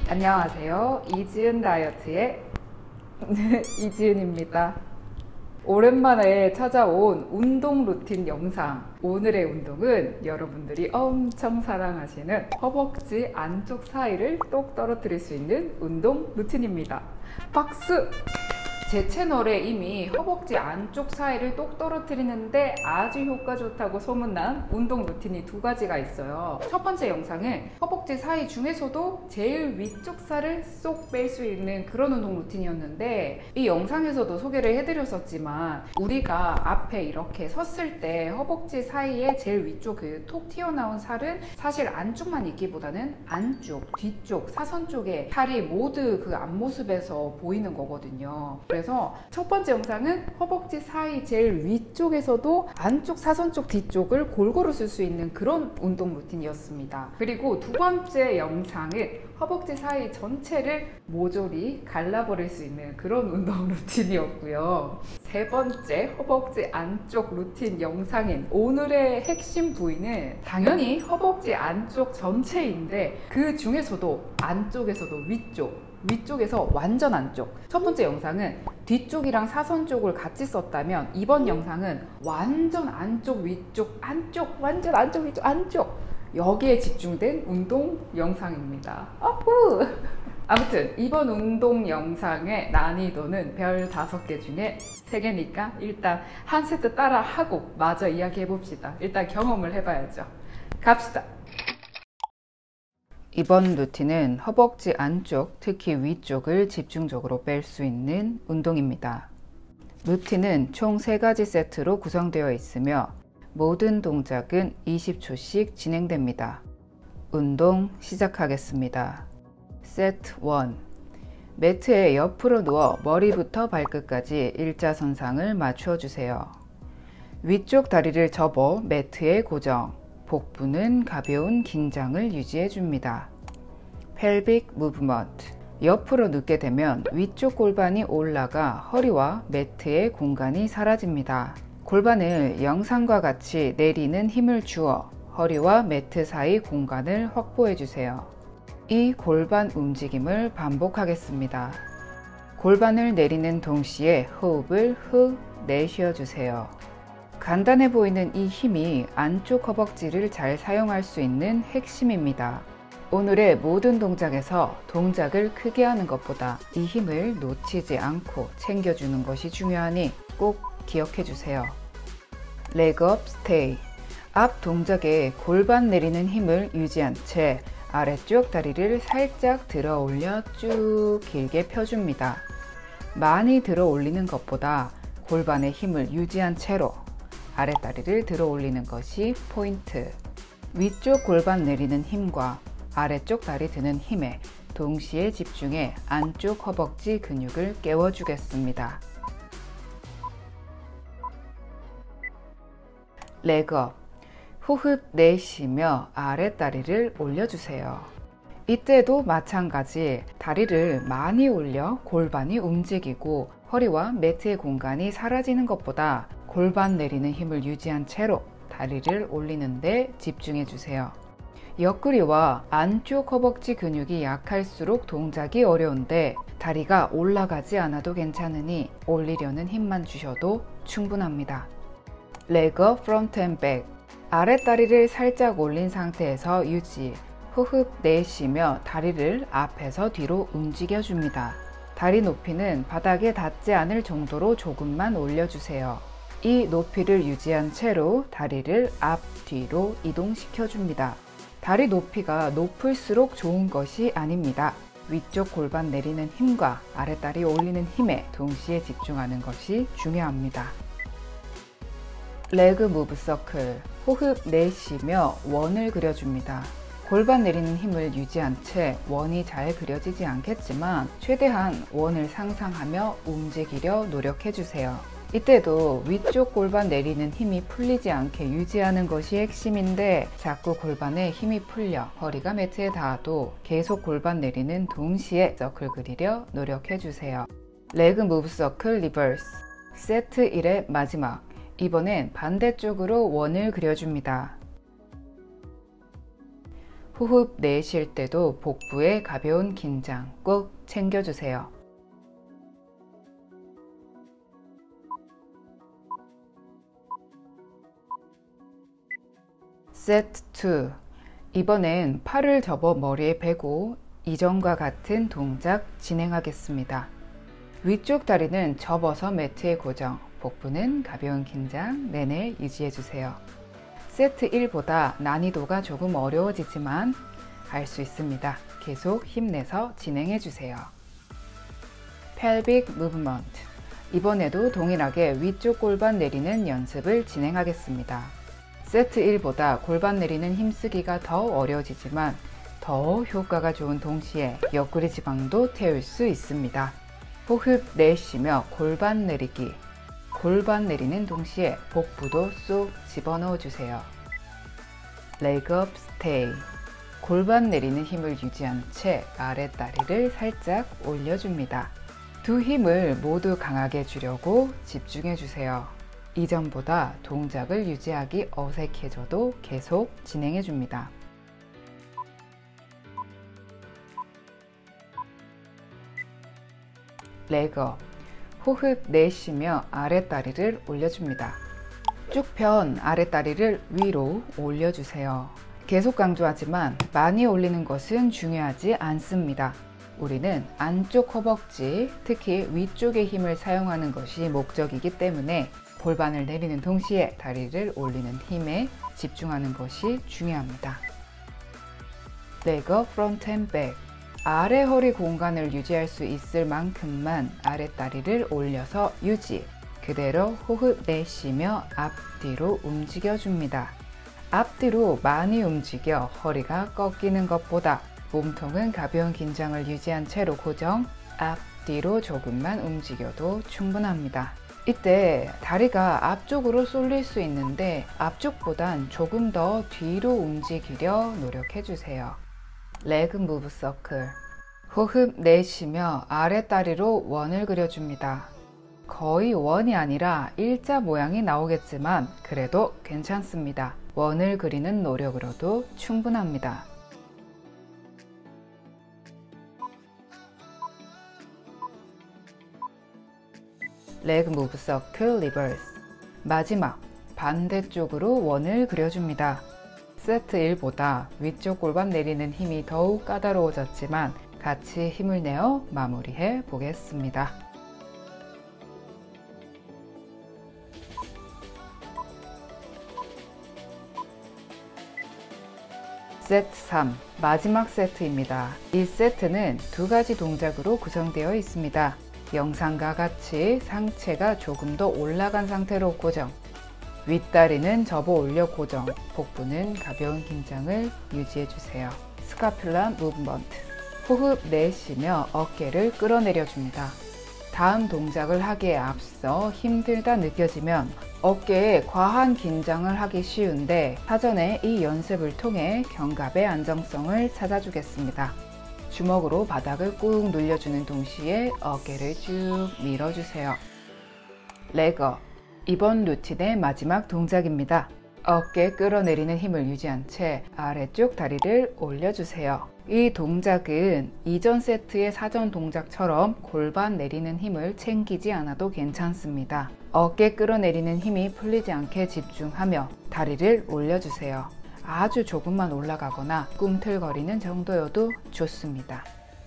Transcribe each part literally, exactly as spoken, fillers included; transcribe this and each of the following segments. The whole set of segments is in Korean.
안녕하세요. 이지은 다이어트의 이지은입니다. 오랜만에 찾아온 운동 루틴 영상. 오늘의 운동은 여러분들이 엄청 사랑하시는 허벅지 안쪽 사이를 똑 떨어뜨릴 수 있는 운동 루틴입니다. 박수! 제 채널에 이미 허벅지 안쪽 사이를 똑 떨어뜨리는데 아주 효과 좋다고 소문난 운동 루틴이 두 가지가 있어요. 첫 번째 영상은 허벅지 사이 중에서도 제일 위쪽 살을 쏙 뺄 수 있는 그런 운동 루틴이었는데, 이 영상에서도 소개를 해드렸었지만 우리가 앞에 이렇게 섰을 때 허벅지 사이에 제일 위쪽 그 톡 튀어나온 살은 사실 안쪽만 있기보다는 안쪽, 뒤쪽, 사선 쪽에 살이 모두 그 앞모습에서 보이는 거거든요. 그래서 첫 번째 영상은 허벅지 사이 제일 위쪽에서도 안쪽, 사선 쪽, 뒤쪽을 골고루 쓸 수 있는 그런 운동 루틴이었습니다. 그리고 두 번째 영상은 허벅지 사이 전체를 모조리 갈라버릴 수 있는 그런 운동 루틴이었고요. 세 번째 허벅지 안쪽 루틴 영상인 오늘의 핵심 부위는 당연히 허벅지 안쪽 전체인데, 그 중에서도 안쪽에서도 위쪽, 위쪽에서 완전 안쪽. 첫 번째 영상은 뒤쪽이랑 사선 쪽을 같이 썼다면, 이번 영상은 완전 안쪽, 위쪽, 안쪽, 완전 안쪽, 위쪽, 안쪽, 여기에 집중된 운동 영상입니다. 아후! 아무튼 이번 운동 영상의 난이도는 별 다섯 개 중에 세 개니까 일단 한 세트 따라 하고 마저 이야기해 봅시다. 일단 경험을 해봐야죠. 갑시다. 이번 루틴은 허벅지 안쪽, 특히 위쪽을 집중적으로 뺄 수 있는 운동입니다. 루틴은 총 세 가지 세트로 구성되어 있으며 모든 동작은 이십 초씩 진행됩니다. 운동 시작하겠습니다. 세트 일. 매트에 옆으로 누워 머리부터 발끝까지 일자선상을 맞춰 주세요. 위쪽 다리를 접어 매트에 고정. 복부는 가벼운 긴장을 유지해 줍니다. 펠빅 무브먼트. 옆으로 눕게 되면 위쪽 골반이 올라가 허리와 매트의 공간이 사라집니다. 골반을 영상과 같이 내리는 힘을 주어 허리와 매트 사이 공간을 확보해 주세요. 이 골반 움직임을 반복하겠습니다. 골반을 내리는 동시에 호흡을 후 내쉬어 주세요. 간단해 보이는 이 힘이 안쪽 허벅지를 잘 사용할 수 있는 핵심입니다. 오늘의 모든 동작에서 동작을 크게 하는 것보다 이 힘을 놓치지 않고 챙겨주는 것이 중요하니 꼭 기억해 주세요. 레그업 스테이. 앞 동작에 골반 내리는 힘을 유지한 채 아래쪽 다리를 살짝 들어 올려 쭉 길게 펴줍니다. 많이 들어 올리는 것보다 골반의 힘을 유지한 채로 아랫다리를 들어 올리는 것이 포인트. 위쪽 골반 내리는 힘과 아래쪽 다리 드는 힘에 동시에 집중해 안쪽 허벅지 근육을 깨워주겠습니다. 레그업. 호흡 내쉬며 아랫다리를 올려주세요. 이때도 마찬가지 다리를 많이 올려 골반이 움직이고 허리와 매트의 공간이 사라지는 것보다 골반 내리는 힘을 유지한 채로 다리를 올리는 데 집중해 주세요. 옆구리와 안쪽 허벅지 근육이 약할수록 동작이 어려운데 다리가 올라가지 않아도 괜찮으니 올리려는 힘만 주셔도 충분합니다. 레그업 프론트 앤 백. 아랫다리를 살짝 올린 상태에서 유지. 호흡 내쉬며 다리를 앞에서 뒤로 움직여 줍니다. 다리 높이는 바닥에 닿지 않을 정도로 조금만 올려주세요. 이 높이를 유지한 채로 다리를 앞, 뒤로 이동시켜 줍니다. 다리 높이가 높을수록 좋은 것이 아닙니다. 위쪽 골반 내리는 힘과 아랫다리 올리는 힘에 동시에 집중하는 것이 중요합니다. 레그 무브 서클. 호흡 내쉬며 원을 그려줍니다. 골반 내리는 힘을 유지한 채 원이 잘 그려지지 않겠지만 최대한 원을 상상하며 움직이려 노력해주세요. 이때도 위쪽 골반 내리는 힘이 풀리지 않게 유지하는 것이 핵심인데, 자꾸 골반에 힘이 풀려 허리가 매트에 닿아도 계속 골반 내리는 동시에 서클 그리려 노력해주세요. 레그 무브 서클 리버스. 세트 일의 마지막. 이번엔 반대쪽으로 원을 그려줍니다. 호흡 내쉴 때도 복부의 가벼운 긴장 꼭 챙겨주세요. 세트 투. 이번엔 팔을 접어 머리에 베고 이전과 같은 동작 진행하겠습니다. 위쪽 다리는 접어서 매트에 고정, 복부는 가벼운 긴장 내내 유지해주세요. 세트 일보다 난이도가 조금 어려워지지만 할 수 있습니다. 계속 힘내서 진행해주세요. pelvic movement. 이번에도 동일하게 위쪽 골반 내리는 연습을 진행하겠습니다. 세트 일보다 골반 내리는 힘쓰기가 더 어려워지지만 더 효과가 좋은 동시에 옆구리 지방도 태울 수 있습니다. 호흡 내쉬며 골반 내리기. 골반 내리는 동시에 복부도 쏙 집어넣어 주세요. leg up stay. 골반 내리는 힘을 유지한 채 아랫다리를 살짝 올려줍니다. 두 힘을 모두 강하게 주려고 집중해 주세요. 이전보다 동작을 유지하기 어색해져도 계속 진행해 줍니다. leg up. 호흡 내쉬며 아랫다리를 올려줍니다. 쭉 편 아랫다리를 위로 올려주세요. 계속 강조하지만 많이 올리는 것은 중요하지 않습니다. 우리는 안쪽 허벅지, 특히 위쪽의 힘을 사용하는 것이 목적이기 때문에 골반을 내리는 동시에 다리를 올리는 힘에 집중하는 것이 중요합니다. leg up front and back. 아래 허리 공간을 유지할 수 있을 만큼만 아랫다리를 올려서 유지. 그대로 호흡 내쉬며 앞뒤로 움직여줍니다. 앞뒤로 많이 움직여 허리가 꺾이는 것보다 몸통은 가벼운 긴장을 유지한 채로 고정, 앞뒤로 조금만 움직여도 충분합니다. 이때 다리가 앞쪽으로 쏠릴 수 있는데 앞쪽보단 조금 더 뒤로 움직이려 노력해주세요. leg move circle. 호흡 내쉬며 아랫다리로 원을 그려줍니다. 거의 원이 아니라 일자 모양이 나오겠지만 그래도 괜찮습니다. 원을 그리는 노력으로도 충분합니다. leg move circle reverse. 마지막 반대쪽으로 원을 그려줍니다. 세트 일보다 위쪽 골반 내리는 힘이 더욱 까다로워졌지만 같이 힘을 내어 마무리해 보겠습니다. 세트 삼. 마지막 세트입니다. 이 세트는 두 가지 동작으로 구성되어 있습니다. 영상과 같이 상체가 조금 더 올라간 상태로 고정, 윗다리는 접어 올려 고정, 복부는 가벼운 긴장을 유지해주세요. 스카퓰라 무브먼트. 호흡 내쉬며 어깨를 끌어내려 줍니다. 다음 동작을 하기에 앞서 힘들다 느껴지면 어깨에 과한 긴장을 하기 쉬운데 사전에 이 연습을 통해 견갑의 안정성을 찾아주겠습니다. 주먹으로 바닥을 꾹 눌려주는 동시에 어깨를 쭉 밀어주세요. leg up. 이번 루틴의 마지막 동작입니다. 어깨 끌어내리는 힘을 유지한 채 아래쪽 다리를 올려주세요. 이 동작은 이전 세트의 사전 동작처럼 골반 내리는 힘을 챙기지 않아도 괜찮습니다. 어깨 끌어내리는 힘이 풀리지 않게 집중하며 다리를 올려주세요. 아주 조금만 올라가거나 꿈틀거리는 정도여도 좋습니다.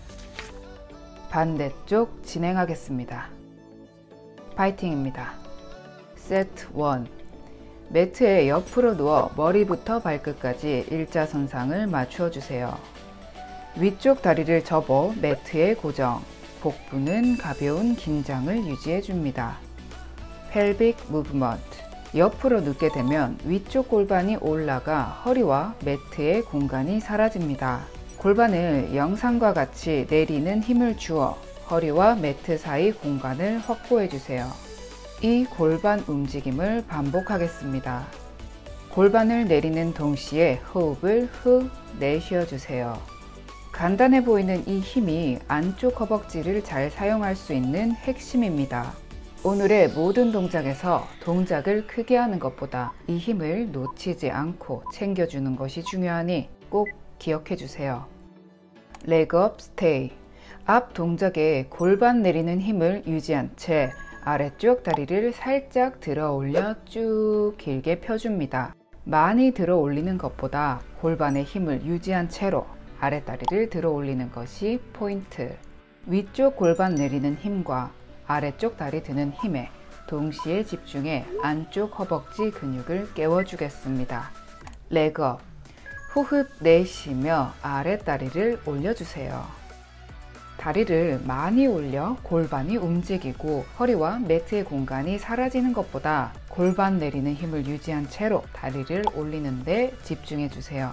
반대쪽 진행하겠습니다. 파이팅입니다. 세트 일. 매트에 옆으로 누워 머리부터 발끝까지 일자선상을 맞추어 주세요. 위쪽 다리를 접어 매트에 고정, 복부는 가벼운 긴장을 유지해 줍니다. pelvic movement. 옆으로 눕게 되면 위쪽 골반이 올라가 허리와 매트의 공간이 사라집니다. 골반을 영상과 같이 내리는 힘을 주어 허리와 매트 사이 공간을 확보해 주세요. 이 골반 움직임을 반복하겠습니다. 골반을 내리는 동시에 호흡을 후 내쉬어 주세요. 간단해 보이는 이 힘이 안쪽 허벅지를 잘 사용할 수 있는 핵심입니다. 오늘의 모든 동작에서 동작을 크게 하는 것보다 이 힘을 놓치지 않고 챙겨주는 것이 중요하니 꼭 기억해 주세요. leg up, stay. 앞 동작에 골반 내리는 힘을 유지한 채 아래쪽 다리를 살짝 들어 올려 쭉 길게 펴줍니다. 많이 들어 올리는 것보다 골반의 힘을 유지한 채로 아랫다리를 들어 올리는 것이 포인트. 위쪽 골반 내리는 힘과 아래쪽 다리 드는 힘에 동시에 집중해 안쪽 허벅지 근육을 깨워주겠습니다. leg up. 호흡 내쉬며 아랫다리를 올려주세요. 다리를 많이 올려 골반이 움직이고 허리와 매트의 공간이 사라지는 것보다 골반 내리는 힘을 유지한 채로 다리를 올리는 데 집중해 주세요.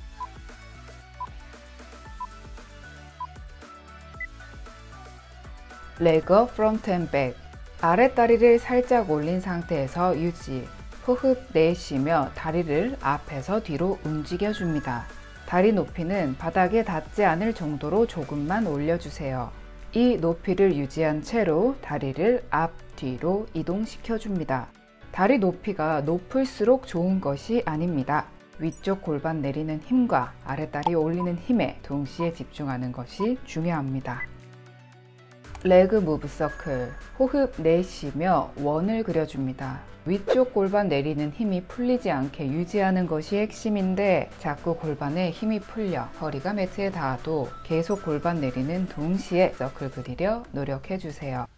leg up, front and back. 아랫다리를 살짝 올린 상태에서 유지. 호흡 내쉬며 다리를 앞에서 뒤로 움직여 줍니다. 다리 높이는 바닥에 닿지 않을 정도로 조금만 올려주세요. 이 높이를 유지한 채로 다리를 앞, 뒤로 이동시켜 줍니다. 다리 높이가 높을수록 좋은 것이 아닙니다. 위쪽 골반 내리는 힘과 아랫다리 올리는 힘에 동시에 집중하는 것이 중요합니다. leg move circle. 호흡 내쉬며 원을 그려줍니다. 위쪽 골반 내리는 힘이 풀리지 않게 유지하는 것이 핵심인데 자꾸 골반에 힘이 풀려 허리가 매트에 닿아도 계속 골반 내리는 동시에 서클 그리려 노력해 주세요.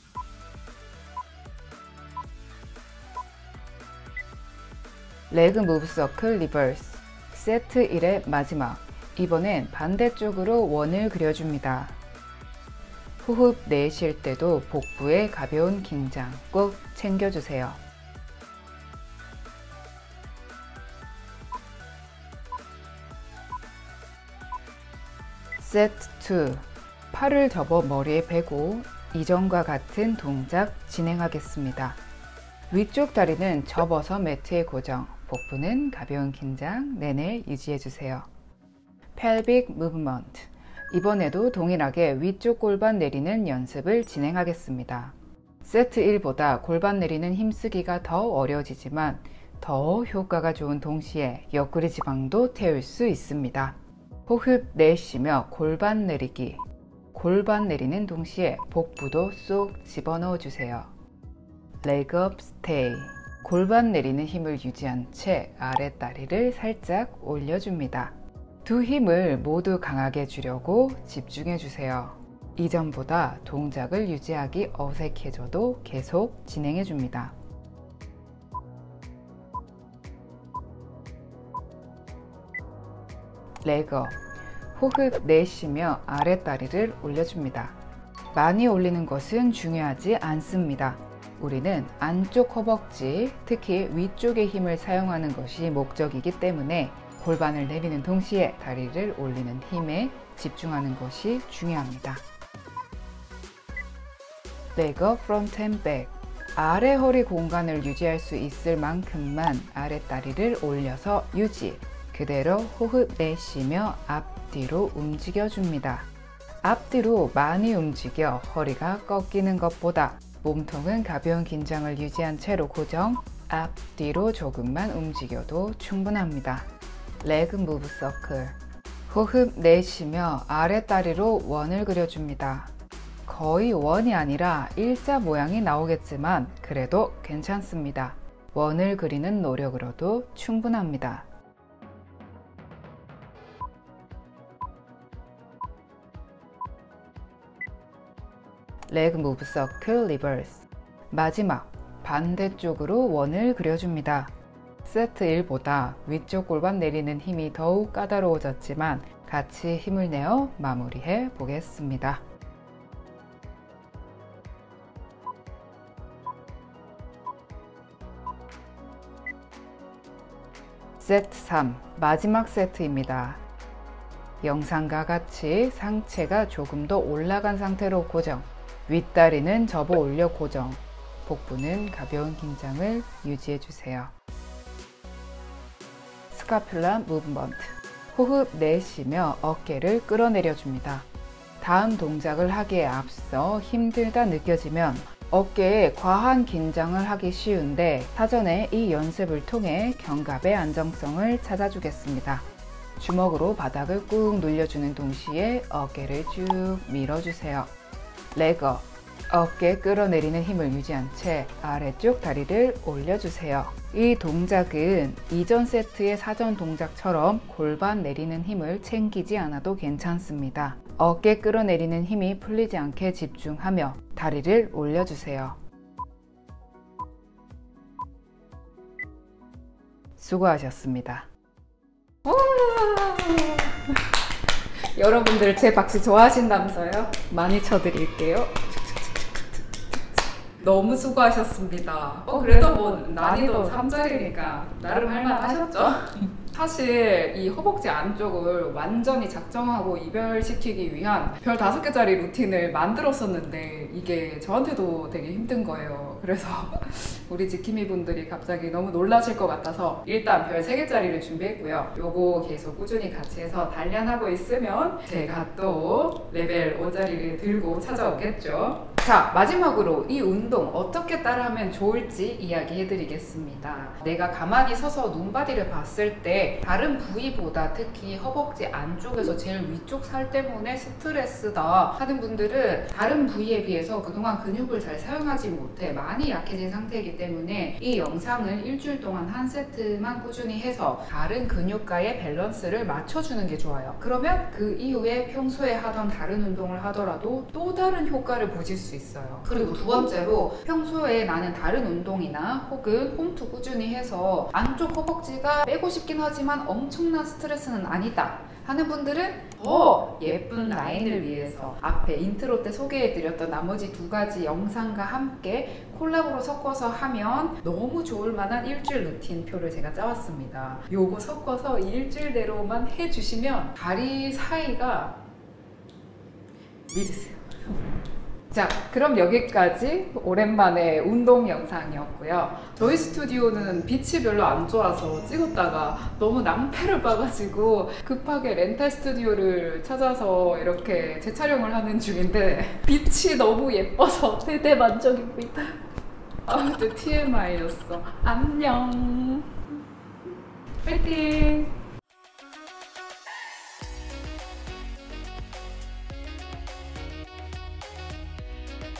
leg move circle reverse. 세트 일의 마지막. 이번엔 반대쪽으로 원을 그려줍니다. 호흡 내쉴 때도 복부의 가벼운 긴장 꼭 챙겨주세요. 세트 이. 팔을 접어 머리에 베고 이전과 같은 동작 진행하겠습니다. 위쪽 다리는 접어서 매트에 고정, 복부는 가벼운 긴장 내내 유지해주세요. pelvic movement. 이번에도 동일하게 위쪽 골반 내리는 연습을 진행하겠습니다. 세트 일보다 골반 내리는 힘쓰기가 더 어려워지지만 더 효과가 좋은 동시에 옆구리 지방도 태울 수 있습니다. 호흡 내쉬며 골반 내리기. 골반 내리는 동시에 복부도 쏙 집어넣어 주세요. leg up, stay. 골반 내리는 힘을 유지한 채 아랫다리를 살짝 올려줍니다. 두 힘을 모두 강하게 주려고 집중해 주세요. 이전보다 동작을 유지하기 어색해져도 계속 진행해 줍니다. leg up. 호흡 내쉬며 아랫다리를 올려줍니다. 많이 올리는 것은 중요하지 않습니다. 우리는 안쪽 허벅지, 특히 위쪽의 힘을 사용하는 것이 목적이기 때문에 골반을 내리는 동시에 다리를 올리는 힘에 집중하는 것이 중요합니다. leg up, front and back. 아래 허리 공간을 유지할 수 있을 만큼만 아랫다리를 올려서 유지. 그대로 호흡 내쉬며 앞뒤로 움직여줍니다. 앞뒤로 많이 움직여 허리가 꺾이는 것보다 몸통은 가벼운 긴장을 유지한 채로 고정, 앞뒤로 조금만 움직여도 충분합니다. leg move circle. 호흡 내쉬며 아랫다리로 원을 그려줍니다. 거의 원이 아니라 일자 모양이 나오겠지만 그래도 괜찮습니다. 원을 그리는 노력으로도 충분합니다. leg move circle reverse. 마지막 반대쪽으로 원을 그려줍니다. 세트 일보다 위쪽 골반 내리는 힘이 더욱 까다로워졌지만 같이 힘을 내어 마무리해 보겠습니다. 세트 삼. 마지막 세트입니다. 영상과 같이 상체가 조금 더 올라간 상태로 고정, 윗다리는 접어 올려 고정, 복부는 가벼운 긴장을 유지해 주세요. 스카퓰라 무브먼트. 호흡 내쉬며 어깨를 끌어내려 줍니다. 다음 동작을 하기에 앞서 힘들다 느껴지면 어깨에 과한 긴장을 하기 쉬운데 사전에 이 연습을 통해 견갑의 안정성을 찾아주겠습니다. 주먹으로 바닥을 꾹 눌려주는 동시에 어깨를 쭉 밀어주세요. 레거, 어깨 끌어내리는 힘을 유지한 채 아래쪽 다리를 올려주세요. 이 동작은 이전 세트의 사전 동작처럼 골반 내리는 힘을 챙기지 않아도 괜찮습니다. 어깨 끌어내리는 힘이 풀리지 않게 집중하며 다리를 올려주세요. 수고하셨습니다. 여러분들 제 박수 좋아하신다면서요? 많이 쳐드릴게요. 너무 수고하셨습니다. 어, 그래도 뭐 난이도 삼 자리니까 나름 할만하셨죠? 사실 이 허벅지 안쪽을 완전히 작정하고 이별시키기 위한 별 다섯 개짜리 루틴을 만들었었는데 이게 저한테도 되게 힘든 거예요. 그래서 우리 지킴이 분들이 갑자기 너무 놀라실 것 같아서 일단 별 세 개짜리를 준비했고요. 요거 계속 꾸준히 같이 해서 단련하고 있으면 제가 또 레벨 오짜리를 들고 찾아오겠죠. 자, 마지막으로 이 운동 어떻게 따라하면 좋을지 이야기해 드리겠습니다. 내가 가만히 서서 눈바디를 봤을 때 다른 부위보다 특히 허벅지 안쪽에서 제일 위쪽 살 때문에 스트레스다 하는 분들은 다른 부위에 비해서 그동안 근육을 잘 사용하지 못해 많이 약해진 상태이기 때문에 이 영상을 일주일 동안 한 세트만 꾸준히 해서 다른 근육과의 밸런스를 맞춰주는 게 좋아요. 그러면 그 이후에 평소에 하던 다른 운동을 하더라도 또 다른 효과를 보실 수 있어요. 그리고 두 번째로 평소에 나는 다른 운동이나 혹은 홈트 꾸준히 해서 안쪽 허벅지가 빼고 싶긴 하지만 엄청난 스트레스는 아니다 하는 분들은 더 예쁜 라인을 위해서 앞에 인트로 때 소개해드렸던 나머지 두 가지 영상과 함께 콜라보로 섞어서 하면 너무 좋을 만한 일주일 루틴 표를 제가 짜왔습니다. 요거 섞어서 일주일대로만 해주시면 다리 사이가 믿으세요. 자, 그럼 여기까지 오랜만에 운동 영상이었고요. 저희 스튜디오는 빛이 별로 안 좋아서 찍었다가 너무 낭패를 봐가지고 급하게 렌탈 스튜디오를 찾아서 이렇게 재촬영을 하는 중인데 빛이 너무 예뻐서 대대만족입니다. 아무튼 티엠아이였어. 안녕. 파이팅!